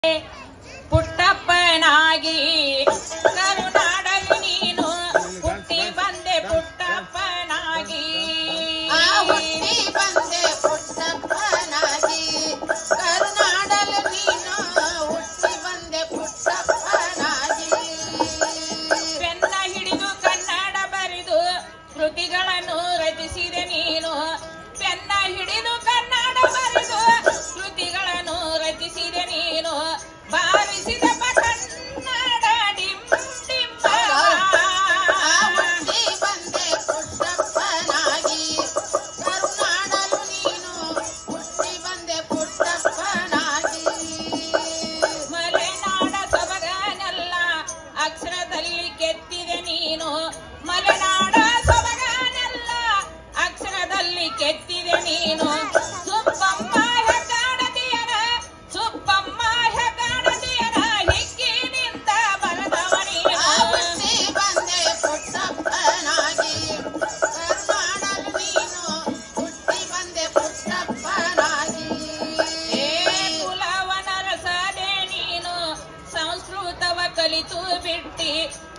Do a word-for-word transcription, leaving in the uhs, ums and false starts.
ಪುಟ್ಟಪ್ಪನಾಗಿ ಕರುನಾಡಲು ನೀನು ಹುಟ್ಟಿ ಬಂದೆ ಪುಟ್ಟಪ್ಪನಾಗಿ ಹುಟ್ಟಿ ಬಂದೆ ಪುಟ್ಟಪ್ಪನಾಗಿ ಕರುನಾಡಲು ನೀನು ಹುಟ್ಟಿ ಬಂದೆ ಪುಟ್ಟಪ್ಪನಾಗಿ ಪೆನ್ನ ಹಿಡಿದು ಕನ್ನಡ ಬರೆದು ಕೃತಿಗಳನ್ನು ರಚಿಸಿದೆ ನೀನು ಪೆನ್ನ ಹಿಡಿದು ಕನ್ನಡ ಬರೆದು ಕೃತಿಗಳನ್ನು ರಚಿಸಿದೆ ನೀನು ಬಾರಿಸಿದ ಕನ್ನಡ ಡಿಂಬ ಡಿಂಬ ಹುಟ್ಟಿ ಬಂದೆ ಪುಟ್ಟಪ್ಪನಾಗಿ ಕರುನಾಡಲು ನೀನು ಹುಟ್ಟಿ ಬಂದೆ ಪುಟ್ಟಪ್ಪನಾಗಿ ಮಲೆನಾಡ ಸೊಬಗನೆಲ್ಲ ಅಕ್ಷರದಲ್ಲಿ ಕೆತ್ತಿದೆ ನೀನು ಮಲೆನಾಡ ಸೊಬಗನೆಲ್ಲ ಅಕ್ಷರದಲ್ಲಿ ಕೆತ್ತಿದೆ ನೀನು ಸುಬ್ಬಮ್ಮ ಹೆಗ್ಗಾಡತಿಯರ ಸುಬ್ಬಮ್ಮ ಹೆಗ್ಗಾಡತಿಯರ ಹಿಗ್ಗಿನಿಂದ ಬರೆದವ ನೀನು ಹುಟ್ಟಿ ಬಂದೆ ಪುಟ್ಟಪ್ಪನಾಗಿ ಕರುನಾಡಲು ನೀನು ಹುಟ್ಟಿ ಬಂದೆ ಪುಟ್ಟಪ್ಪನಾಗಿ ಏ ಕುಲವನ ರಸದೆ ನೀನು ಸಂಸ್ಕೃತವ ಕಲಿತು ಬಿಟ್ಟಿ